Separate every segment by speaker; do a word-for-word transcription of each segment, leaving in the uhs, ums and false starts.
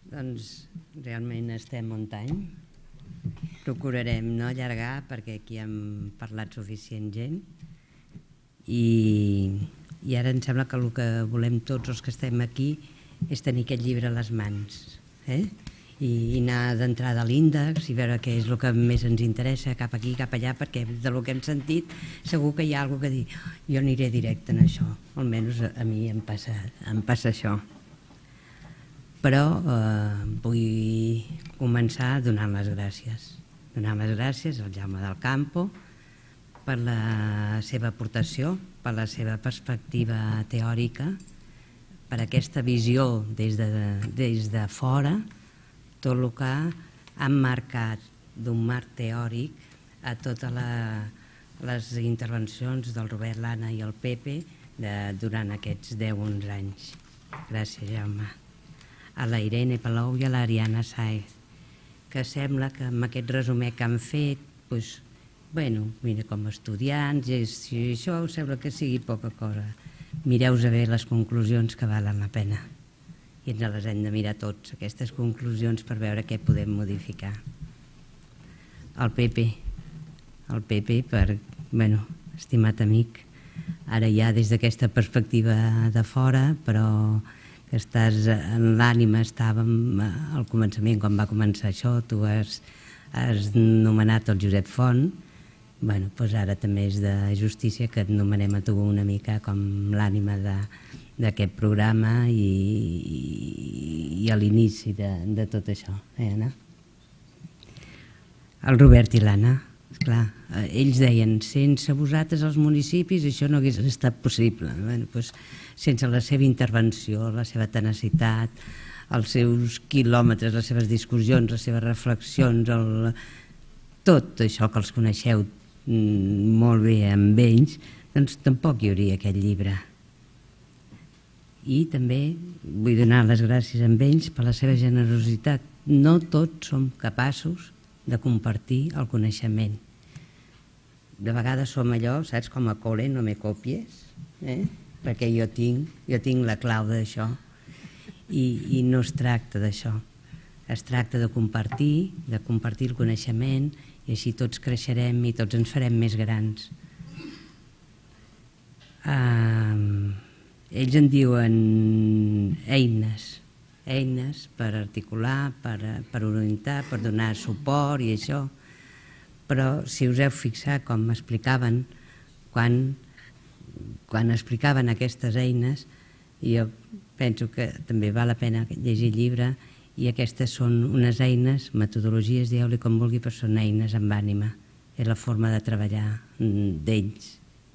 Speaker 1: Doncs realment estem on any. Procurarem no allargar perquè aquí hem parlat suficient gent i, i ara em sembla que el que volem tots els que estem aquí és tenir aquest llibre a les mans, eh? I, i anar d'entrada a l'índex i veure què és el que més ens interessa cap aquí, cap allà, perquè del que hem sentit segur que hi ha alguna cosa que dir jo aniré directe en això, almenys a, a mi em passa, em passa això. Però eh, vull començar donant les gràcies. Donant les gràcies al Jaume del Campo per la seva aportació, per la seva perspectiva teòrica, per aquesta visió des de, des de fora, tot el que ha emmarcat d'un marc teòric a totes la, les intervencions del Robert Lana i el Pepe de, durant aquests deu onze anys. Gràcies, Jaume. A la Irene Palou i a l'Ariana Saez, que sembla que amb aquest resumer que han fet, doncs, bueno, mira, com a estudiants, i això sembla que sigui poca cosa. Mireu-vos bé les conclusions que valen la pena. I ens les hem de mirar tots, aquestes conclusions, per veure què podem modificar. El Pepe, el Pepe, per, bueno, estimat amic, ara ja des d'aquesta perspectiva de fora, però que estàs en l'ànima, estàvem al començament, quan va començar això, tu has, has nomenat el Josep Font, bueno, doncs ara també és de justícia que et nomenem a tu una mica com l'ànima d'aquest programa i, i, i a l'inici de, de tot això, eh, Anna? El Robert i l'Anna, esclar, ells deien, sense vosaltres els municipis això no hagués estat possible. Bueno, doncs, sense la seva intervenció, la seva tenacitat, els seus quilòmetres, les seves discussions, les seves reflexions, el... tot això que els coneixeu molt bé amb ells, doncs tampoc hi hauria aquest llibre. I també vull donar les gràcies a ells per la seva generositat. No tots som capaços de compartir el coneixement. De vegades som allò, saps, com a cole, no me copies, eh? Perquè jo tinc, jo tinc la clau d'això i, i no es tracta d'això. Es tracta de compartir, de compartir el coneixement i així tots creixerem i tots ens farem més grans. Uh, ells en diuen eines, eines per articular, per, per orientar, per donar suport i això. Però si us heu fixat com explicaven, quan, quan explicaven aquestes eines, jo penso que també val la pena llegir el llibre i aquestes són unes eines, metodologies, dieu-li com vulgui, però són eines amb ànima. És la forma de treballar d'ells.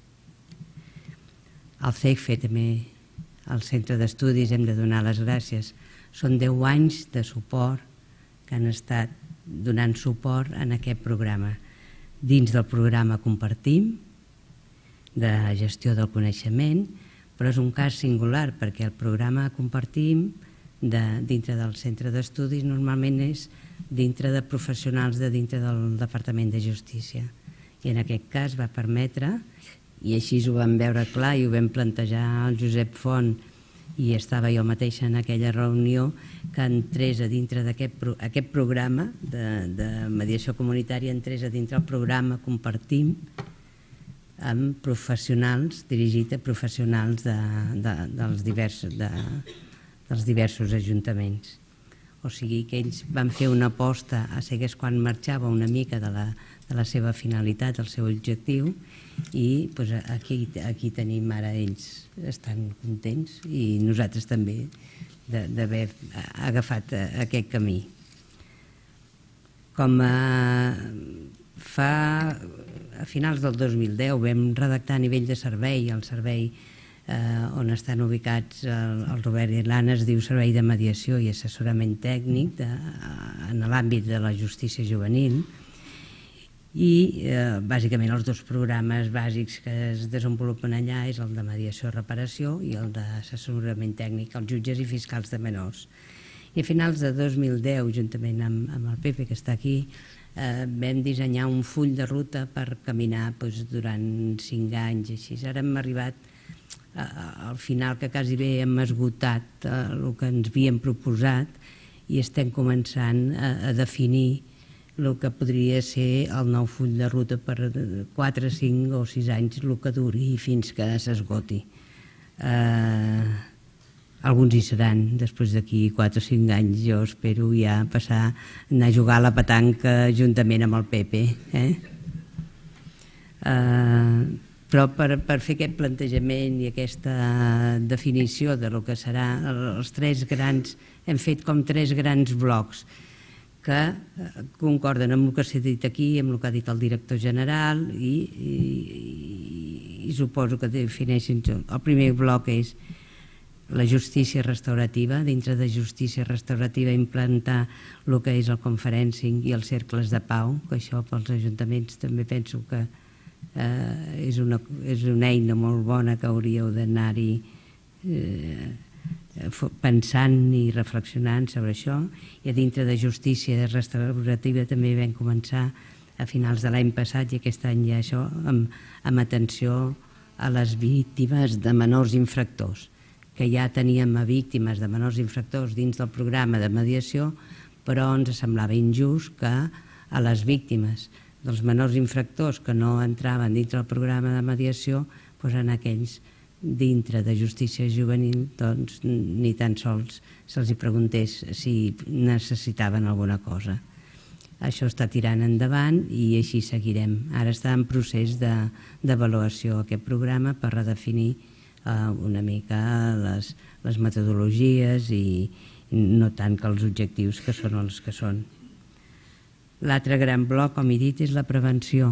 Speaker 1: Al C E F E també, al Centre d'Estudis, hem de donar les gràcies. Són deu anys de suport que han estat donant suport en aquest programa. Dins del programa Compartim, de gestió del coneixement, però és un cas singular perquè el programa Compartim de, dintre del centre d'estudis normalment és dintre de professionals de dintre del Departament de Justícia. I en aquest cas va permetre, i així ho vam veure clar i ho vam plantejar al Josep Font i estava jo mateixa en aquella reunió, que entrés a dintre d'aquest pro, aquest programa de, de mediació comunitària, entrés a dintre el programa Compartim amb professionals, dirigit a professionals de, de, dels, diversos, de, dels diversos ajuntaments. O sigui que ells van fer una aposta a cegues quan marxava una mica de la, de la seva finalitat, el seu objectiu, i doncs, aquí, aquí tenim ara ells estan contents i nosaltres també d'haver agafat aquest camí. Com a, fa, a finals del dos mil deu vam redactar a nivell de servei, el servei eh, on estan ubicats el, el Robert i l'Anna es diu Servei de Mediació i Assessorament Tècnic de, en l'àmbit de la justícia juvenil, i eh, bàsicament els dos programes bàsics que es desenvolupen allà és el de mediació i reparació i el d'assessorament tècnic als jutges i fiscals de menors. I a finals de dos mil deu, juntament amb, amb el Pepe que està aquí, eh, vam dissenyar un full de ruta per caminar doncs, durant cinc anys. Així. Ara hem arribat eh, al final que quasi bé hem esgotat eh, el que ens havíem proposat i estem començant a, a definir el que podria ser el nou full de ruta per quatre, cinc o sis anys, el que duri fins que s'esgoti. Eh, alguns hi seran, després d'aquí quatre o cinc anys jo espero ja passar a anar a jugar a la petanca juntament amb el Pepe. Eh? Eh, però per, per fer aquest plantejament i aquesta definició de lo que serà els tres grans, hem fet com tres grans blocs que concorden amb el que s'ha dit aquí, amb el que ha dit el director general i, i, i suposo que defineixen tot. El primer bloc és la justícia restaurativa. Dintre de justícia restaurativa implantar el que és el conferencing i els cercles de pau, que això pels ajuntaments també penso que eh, és, una, és una eina molt bona que hauríeu d'anar-hi eh, pensant i reflexionant sobre això. I a dintre de justícia restaurativa també vam començar a finals de l'any passat i aquest any ja això amb, amb atenció a les víctimes de menors infractors, que ja teníem a víctimes de menors infractors dins del programa de mediació, però ens semblava injust que a les víctimes dels menors infractors que no entraven dintre del programa de mediació, doncs en aquells dintre de justícia juvenil doncs, ni tan sols se'ls preguntés si necessitaven alguna cosa. Això està tirant endavant i així seguirem. Ara està en procés d'avaluació aquest programa per redefinir eh, una mica les, les metodologies i, i no tant que els objectius que són els que són. L'altre gran bloc, com he dit, és la prevenció.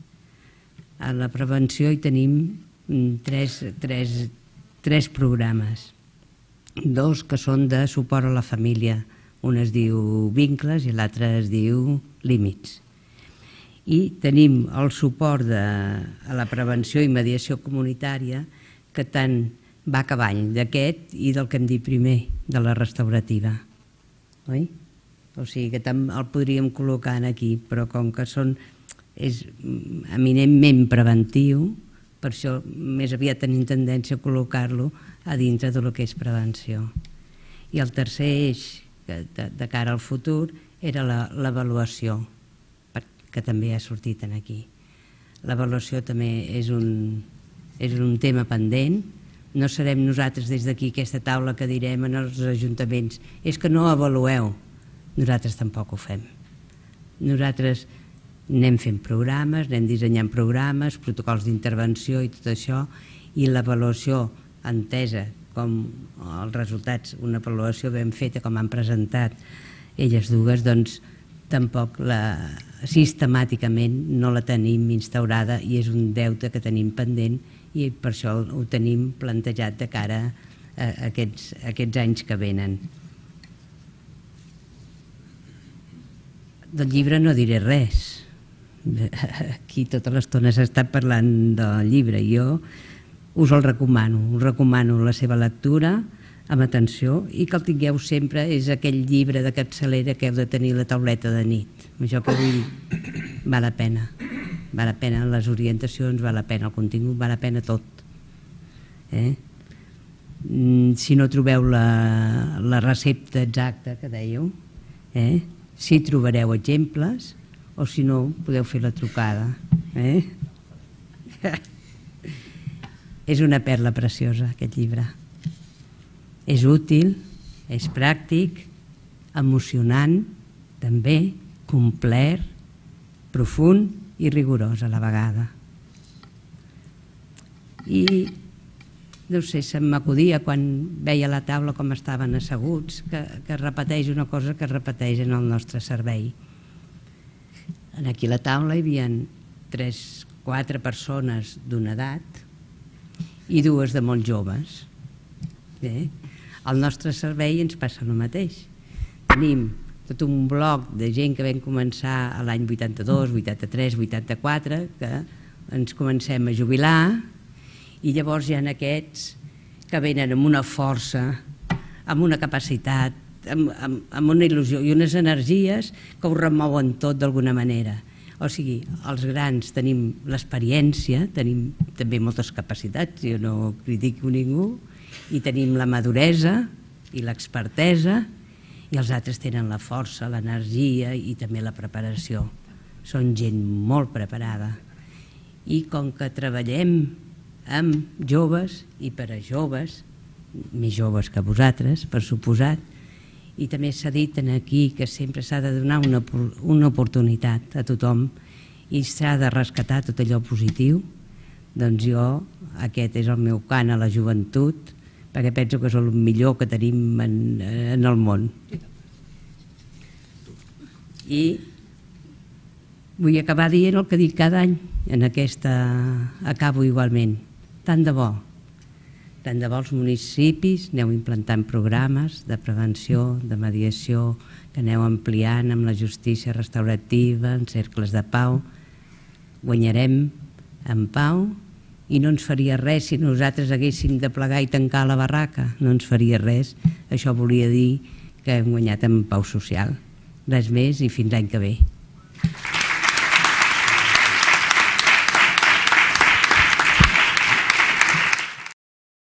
Speaker 1: A la prevenció hi tenim Tres, tres, tres programes, dos que són de suport a la família, un es diu Vincles i l'altre es diu Límits. I tenim el suport de, a la prevenció i mediació comunitària que tant va a cavall d'aquest i del que hem dit primer, de la restaurativa. Oi? O sigui que el podríem col·locar aquí, però com que són, és eminentment preventiu, per això més aviat tenim tendència a col·locar-lo a dintre del que és prevenció. I el tercer eix de, de cara al futur era l'avaluació, que també ha sortit aquí. L'avaluació també és un, és un tema pendent. No serem nosaltres des d'aquí aquesta taula que direm als ajuntaments és que no avalueu. Nosaltres tampoc ho fem. Nosaltres anem fent programes, anem dissenyant programes, protocols d'intervenció i tot això, i l'avaluació entesa com els resultats, una avaluació ben feta com han presentat elles dues, doncs tampoc la, sistemàticament no la tenim instaurada i és un deute que tenim pendent i per això ho tenim plantejat de cara a aquests, a aquests anys que venen. Del llibre no diré res. Aquí tota l'estona s'ha estat parlant del llibre. Jo us el recomano, us recomano la seva lectura amb atenció i que el tingueu sempre, és aquell llibre de capçalera que heu de tenir la tauleta de nit. Això que vull dir, val la pena. Val la pena les orientacions, val la pena el contingut, val la pena tot. Eh? Si no trobeu la, la recepta exacta que dèieu, eh? Si trobareu exemples, o si no, podeu fer la trucada. Eh? És una perla preciosa, aquest llibre. És útil, és pràctic, emocionant, també, complet, profund i rigorós a la vegada. I, no sé, se'm m'acudia quan veia la taula com estaven asseguts, que, que repeteix una cosa que repeteix en el nostre servei. Aquí a la taula hi havia tres, quatre persones d'una edat i dues de molt joves. Bé, al nostre servei ens passa el mateix. Tenim tot un bloc de gent que vam començar a l'any vuitanta-dos, vuitanta-tres, vuitanta-quatre, que ens comencem a jubilar i llavors hi ha aquests que venen amb una força, amb una capacitat, Amb, amb, amb una il·lusió i unes energies que ho remouen tot d'alguna manera. O sigui, els grans tenim l'experiència, tenim també moltes capacitats, jo no critico ningú, i tenim la maduresa i l'expertesa, i els altres tenen la força, l'energia i també la preparació. Són gent molt preparada. I com que treballem amb joves i per a joves, més joves que vosaltres, per suposat, i també s'ha dit aquí que sempre s'ha de donar una, una oportunitat a tothom i s'ha de rescatar tot allò positiu, doncs jo, aquest és el meu cant a la joventut, perquè penso que és el millor que tenim en, en el món. I vull acabar dient el que dic cada any, en aquesta acabo igualment. Tant de bo, tant de bo els municipis aneu implantant programes de prevenció, de mediació, que aneu ampliant amb la justícia restaurativa, en cercles de pau. Guanyarem en pau i no ens faria res si nosaltres haguéssim de plegar i tancar la barraca. No ens faria res. Això volia dir que hem guanyat en pau social. Res més i fins l'any que ve.